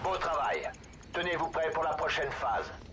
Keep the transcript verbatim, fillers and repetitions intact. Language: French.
Beau travail. Tenez-vous prêts pour la prochaine phase.